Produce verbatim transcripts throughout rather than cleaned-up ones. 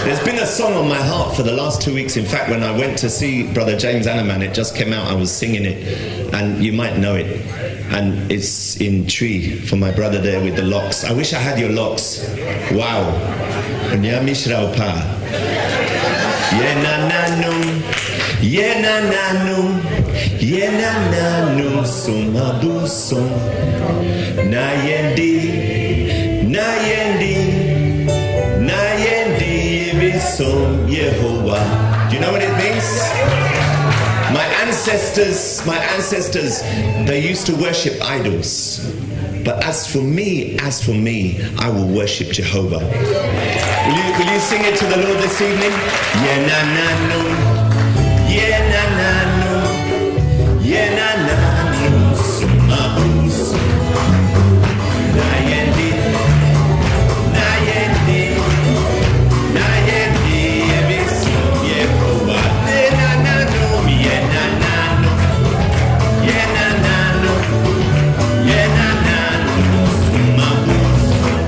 There's been a song on my heart for the last two weeks. In fact, when I went to see Brother James Anaman, it just came out, I was singing it, and you might know it. And it's in Tree, for my brother there with the locks. I wish I had your locks. Wow. Nyamishraupa. Yenananu. Yenananu. Yenananu. Sumabusum. Nayendi. Nayendi. Nayendi. Ibisum Yehovah. Do you know what it means? My ancestors, my ancestors, they used to worship idols. But as for me, as for me, I will worship Jehovah. Will you, will you sing it to the Lord this evening? Yenananu, yenananu, yenananu, sumabus, nayendi, nayendi, nayendi, ebisum Yehovah. Yenananu, yenananu, yenananu, yenananu, sumabus,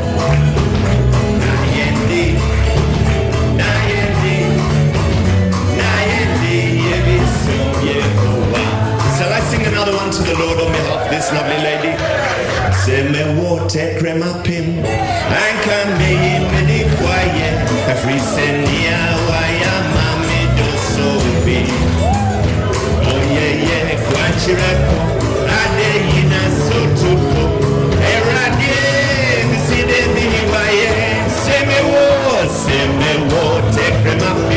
nayendi, nayendi, nayendi, ebisum Yehovah. Shall I sing another one to the Lord on behalf of this lovely lady? Se me wote crema pim, anka me imedi fwaye, afrisenia waya mami do sobi. Oh yeah yeah, kwanchirefo, ade yina sotufo, erade niside mihiwaye. Se me wo, se me wote crema pim.